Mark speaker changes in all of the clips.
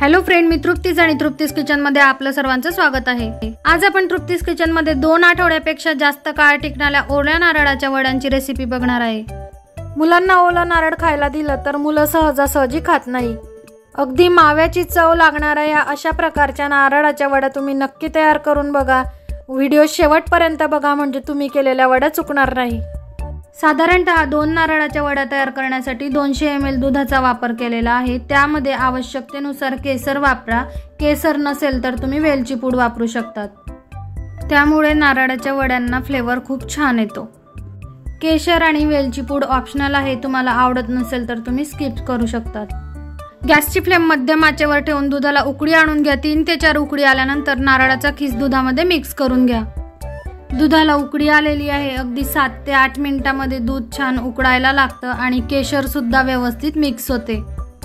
Speaker 1: Hello friend, मी तृप्तीज आणि Trupti's kitchen मध्ये आपलं सर्वांचं स्वागत आहे। आज आपण तृप्तीज किचन मध्ये 2 आठवड्यापेक्षा जास्त काळ टिकणाऱ्या ओल्या नारळाच्या वड्यांची रेसिपी बघणार आहे। मुलांना ओलं नारळ खायला दिलं तर मुलं सहजासहजी खात नाही। अगदी माव्याची चव लागणाऱ्या या अशा प्रकारच्या नारळाच्या वड्या तुम्ही नक्की तयार करून बघा। व्हिडिओ शेवटपर्यंत बघा म्हणजे तुम्ही केलेल्या वड्या चुकणार नाही। साधारणतः 2 नारळाच्या वड्या तयार करण्यासाठी 200 ml दुधाचा वापर केलेला आहे। त्यामध्ये आवश्यकतेनुसार केसर वापरा। केसर नसेल तर तुम्ही वेलची पूड वापरू शकता, त्यामुळे नारळाच्या वड्यांना फ्लेवर खूप छान येतो। केसर आणि वेलची पूड ऑप्शनल आहे, तुम्हाला आवडत नसेल तर तुम्ही स्किप करू शकता। गॅसची फ्लेम मध्यम आचेवर ठेवून दुधाला उकळी आणून घ्या। 3 ते 4 उकळी आल्यानंतर नारळाचा खीस दुधामध्ये मिक्स करून घ्या। दुधाला उकळी आलेली आहे। अगदी 7 ते 8 मिनिटांमध्ये दूध छान उकळायला लागतं आणि केशर सुद्धा व्यवस्थित मिक्स होते।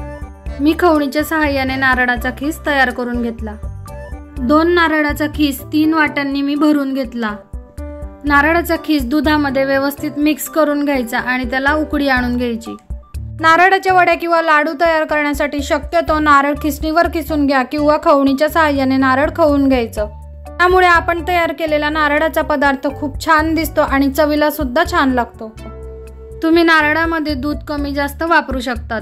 Speaker 1: मी खवणीच्या सहाय्याने नारळाचा खीस तयार करून घेतला। 2 नारळाचा खीस 3 वाट्यांनी मी भरून घेतला। नारळाचा खीस दुधामध्ये व्यवस्थित मिक्स करून घ्यायचा आणि त्याला उकळी आणून घ्यायची। नारळाच्या वड्या किंवा लाडू तयार करण्यासाठी शक्यतो नारळ खिसणीवर खिसून घ्या किंवा खवणीच्या सहाय्याने नारळ खवून घ्यायचं। त्यामुळे आपण तयार केलेला नारळाचा पदार्थ खूप छान दिसतो आणि चवीला सुद्धा छान लागतो। तुम्ही नारळामध्ये दूध कमी जास्त वापरू शकतात।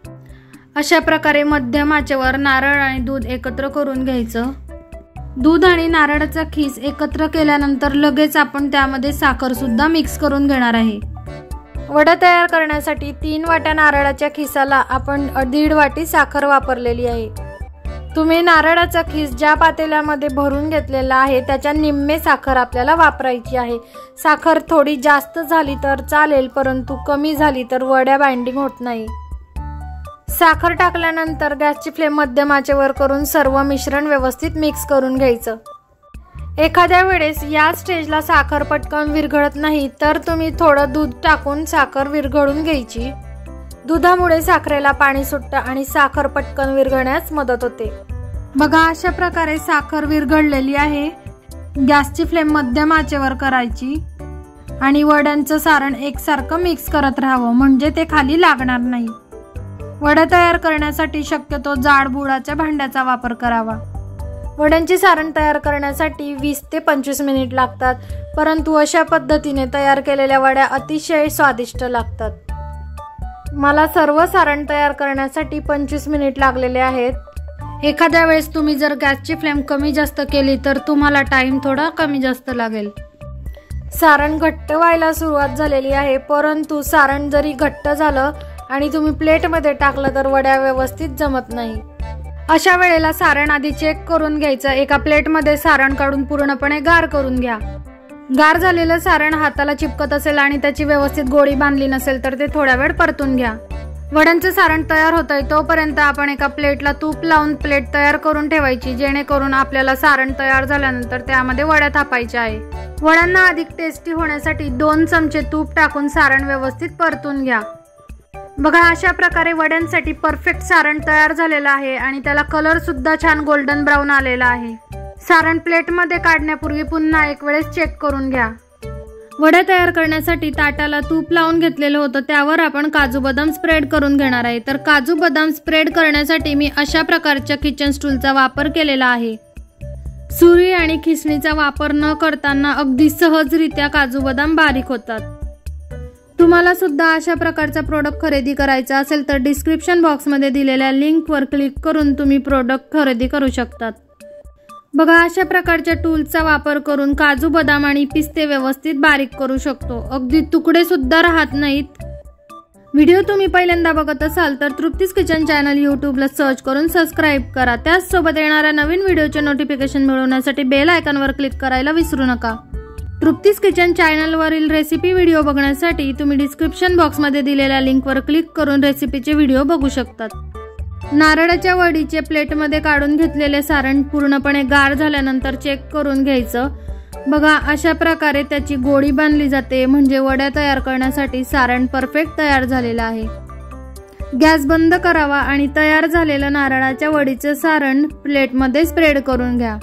Speaker 1: अशा प्रकारे मध्यम आचेवर नारळ आणि दूध एकत्र करून घ्यायचं। दूध आणि नारळाचा खीस एकत्र केल्यानंतर लगेच आपण त्यामध्ये साखर सुद्धा मिक्स करून घेणार आहे। वडा तयार करण्यासाठी 3 वाट्या नारळाच्या खिसाला आपण 1.5 वाटी साखर वापरलेली आहे। तुम्ही नारळाचा खीस ज्या पातेल्यामध्ये भरून घेतलेला आहे त्याच्या निम्मे साखर आपल्याला वापरायची आहे। साखर थोडी जास्त झाली तर चालेल, परंतु कमी झाली तर वड्या बाइंडिंग होत नाही। साखर टाकल्यानंतर गॅसची फ्लेम मध्यम आचेवर करून सर्व मिश्रण व्यवस्थित मिक्स करून घ्यायचं। एखाद्या वेळेस या स्टेजला साखर पटकन विरघळत नाही तर तुम्ही थोडं दूध टाकून साखर विरघळून घ्यायची। दुधामुळे साखरेला पाणी सुटतं आणि साखर पटकन विरघळण्यास मदत होते। बघा, अशा प्रकारे साखर विरघळलेली आहे। गॅसची फ्लेम मध्यम आचेवर करायची आणि वड्यांचं सारण एकसारखं मिक्स करत राहावं म्हणजे ते खाली लागणार नाही। वड्या तयार करण्यासाठी शक्यतो जाड बुडाच्या भांड्याचा वापर करावा। वड्यांचे सारण तयार करण्यासाठी 20 ते 25 मिनिट लागतात, परंतु अशा पद्धतीने तयार केलेल्या वड्या अतिशय स्वादिष्ट लागतात। मला सर्व सारण तयार करण्यासाठी 25 मिनिट लागलेले आहेत। एखाद्या वेळेस तुम्ही जर गॅसची फ्लेम कमी जास्त केली तर तुम्हाला टाइम थोडा कमी जास्त लागेल। सारण घट्ट व्हायला सुरुवात झालेली आहे, परंतु सारण जरी घट्ट झालं आणि तुम्ही प्लेटमध्ये टाकलं तर वड्या व्यवस्थित जमत नाही। अशा वेळेला सारण आधी चेक करून घ्यायचं। एका प्लेटमध्ये सारण काढून पूर्णपणे गार करून घ्या। गार झालेलं सारण हाताला चिपकत असेल आणि त्याची व्यवस्थित गोळी बांधली नसेल तर ते थोडा वेळ परतून घ्या। वड्यांचं सारण तयार होतंय तोपर्यंत आपण एका प्लेटला तूप लावून प्लेट तयार करून ठेवायची, जेणेकरून आपल्याला सारण तयार झाल्यानंतर त्यामध्ये वड्या थापायच्या आहे। वड्यांना अधिक टेस्टी होण्यासाठी 2 चमचे तूप टाकून सारण व्यवस्थित परतून घ्या। बघा, अशा प्रकारे वड्यांसाठी परफेक्ट सारण तयार झालेलं आहे आणि त्याला कलर सुद्धा छान गोल्डन ब्राऊन आलेला आहे। सारण प्लेटमध्ये काढण्यापूर्वी पुन्हा एक वेळेस चेक करून घ्या। वड्या तयार करण्यासाठी ताटाला तूप लावून घेतलेलं होतं, त्यावर आपण काजू बदाम स्प्रेड करून घेणार आहे। तर काजू बदाम स्प्रेड करण्यासाठी मी अशा प्रकारच्या किचन स्टूलचा वापर केलेला आहे। सुरी आणि खिसणीचा वापर न करताना अगदी सहजरित्या काजू बदाम बारीक होतात। तुम्हाला सुद्धा अशा प्रकारचा प्रोडक्ट खरेदी करायचा असेल तर डिस्क्रिप्शन बॉक्समध्ये दिलेल्या लिंकवर क्लिक करून तुम्ही प्रोडक्ट खरेदी करू शकतात। बघा, अशा प्रकारच्या टूल्सचा वापर करून काजू बदाम आणि पिस्ते व्यवस्थित बारीक करू शकतो। अगदी तुकडे सुद्धा राहत नाहीत। व्हिडिओ तुम्ही पहिल्यांदा बघत असाल तर तृप्तीज किचन चॅनल यूट्यूबला सर्च करून सबस्क्राईब करा। त्याचसोबत येणाऱ्या नवीन व्हिडिओचे नोटिफिकेशन मिळवण्यासाठी बेल आयकॉनवर क्लिक करायला विसरू नका। तृप्तीज किचन चॅनलवरील रेसिपी व्हिडिओ बघण्यासाठी तुम्ही डिस्क्रिप्शन बॉक्समध्ये दिलेल्या लिंकवर क्लिक करून रेसिपीचे व्हिडिओ बघू शकतात। नारळाच्या वडीचे प्लेटमध्ये काढून घेतलेले सारण पूर्णपणे गार झाल्यानंतर चेक करून घ्यायचं। बघा, अशा प्रकारे त्याची गोळी बांधली जाते म्हणजे वड्या तयार करण्यासाठी सारण परफेक्ट तयार झालेलं आहे। गॅस बंद करावा आणि तयार झालेलं नारळाच्या वडीचं सारण प्लेटमध्ये स्प्रेड करून घ्या।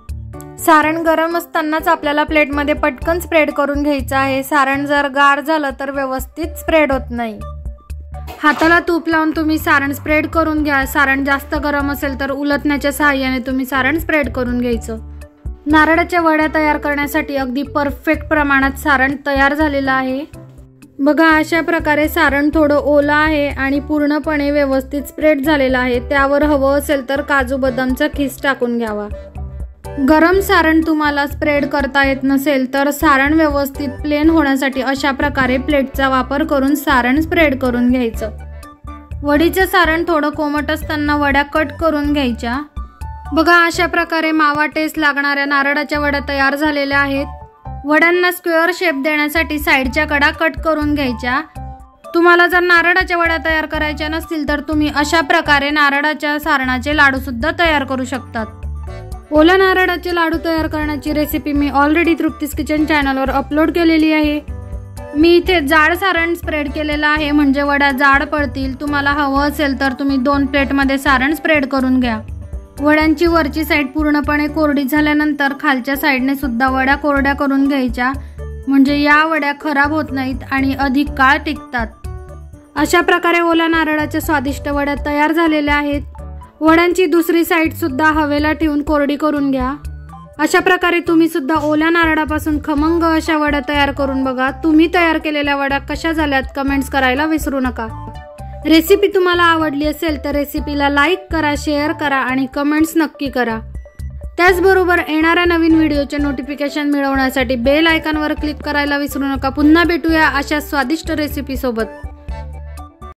Speaker 1: सारण गरम असतानाच आपल्याला प्लेटमध्ये पटकन स्प्रेड करून घ्यायचं आहे। सारण जर गार झालं तर व्यवस्थित स्प्रेड होत नाही। हाताला तूप लावून तुम्ही सारण स्प्रेड करून घ्या. सारण जास्त गरम असेल तर उलटण्याच्या सहाय्याने तुम्ही सारण स्प्रेड करून घ्यायचं. नारळाच्या वड्या तयार करण्यासाठी अगदी परफेक्ट प्रमाणात सारण तयार झालेलं आहे. बघा, अशा प्रकारे सारण थोडं ओलं आहे आणि पूर्णपणे व्यवस्थित स्प्रेड झालेलं आहे. त्यावर हवं असेल तर काजू बदामचा खीस टाकून घ्यावा. गरम सारण तुम्हाला स्प्रेड करता येत नसेल तर सारण व्यवस्थित प्लेन होण्यासाठी अशा प्रकारे प्लेटचा वापर करून सारण स्प्रेड करून घ्यायचं. वडीचं सारण थोडं कोमट असताना वड्या कट करून घ्यायच्या. बघा, अशा प्रकारे मावा टेस्ट लागणाऱ्या नारळाच्या वड्या तयार झालेल्या आहेत. वड्यांना स्क्वेअर शेप देण्यासाठी साईडच्या कडा कट करून घ्यायच्या. तुम्हाला जर नारळाच्या वड्या तयार करायच्या नसतील तर तुम्ही अशा प्रकारे नारळाच्या सारणाचे लाडू सुद्धा तयार करू शकतात. ओल्या नारळाचे लाडू तयार करण्याची रेसिपी मी ऑलरेडी तृप्तीज किचन चॅनलवर अपलोड केलेली आहे. मी इथे जाड सारण स्प्रेड केलेलं आहे म्हणजे वड्या जाड पडतील. तुम्हाला हवं असेल तर तुम्ही 2 प्लेटमध्ये सारण स्प्रेड करून घ्या. वड्यांची वरची साईड पूर्णपणे कोरडी झाल्यानंतर खालच्या साईडने सुद्धा वड्या कोरड्या करून घ्यायच्या म्हणजे या वड्या खराब होत नाहीत आणि अधिक काळ टिकतात. अशा प्रकारे ओल्या नारळाच्या स्वादिष्ट वड्या तयार झालेल्या आहेत. वड्यांची दुसरी साईड सुद्धा हवेला ठेवून कोरडी करून घ्या. अशा प्रकारे तुम्ही सुद्धा ओल्या नारळापासून खमंग अशा वड्या तयार करून बघा. तुम्ही तयार केलेल्या वड्या कशा झाल्यात कमेंट्स करायला विसरू नका. रेसिपी तुम्हाला आवडली असेल तर रेसिपीला लाईक करा, शेअर करा आणि कमेंट्स नक्की करा. त्याचबरोबर येणाऱ्या नवीन व्हिडिओचे नोटिफिकेशन मिळवण्यासाठी बेल आयकॉनवर क्लिक करायला विसरू नका. पुन्हा भेटूया अशा स्वादिष्ट रेसिपी सोबत.